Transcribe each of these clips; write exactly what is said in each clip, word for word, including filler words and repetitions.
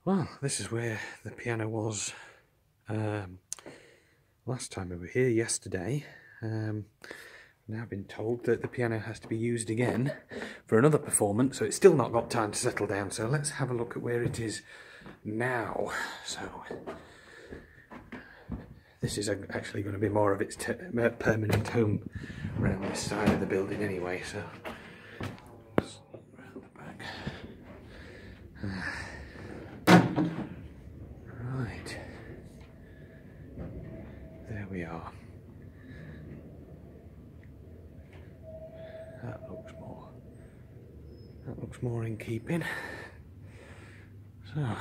Well, this is where the piano was um, last time we were here, yesterday. Um, now I've been told that the piano has to be used again for another performance, so it's still not got time to settle down. So let's have a look at where it is now. So this is actually going to be more of its permanent home around this side of the building anyway. So round the back. Right, there we are. That looks more, that looks more in keeping. So,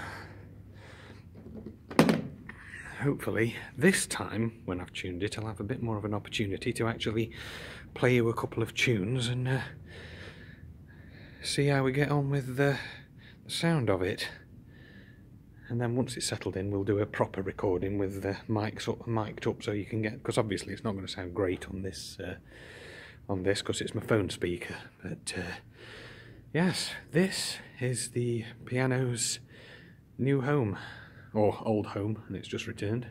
hopefully this time when I've tuned it, I'll have a bit more of an opportunity to actually play you a couple of tunes and uh, see how we get on with the, the sound of it. And then once it's settled in, we'll do a proper recording with the mics up, mic'd up, so you can get, because obviously it's not going to sound great on this, uh, on this, because it's my phone speaker. But uh, yes, this is the piano's new home, or old home, and it's just returned.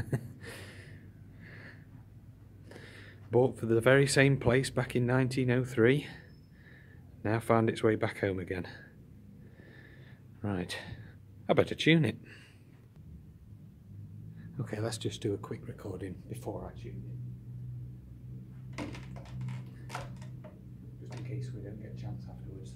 Bought for the very same place back in nineteen oh three. Now found its way back home again. Right. I better tune it. Okay, let's just do a quick recording before I tune it. Just in case we don't get a chance afterwards.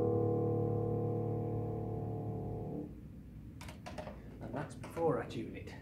That's before I tune it.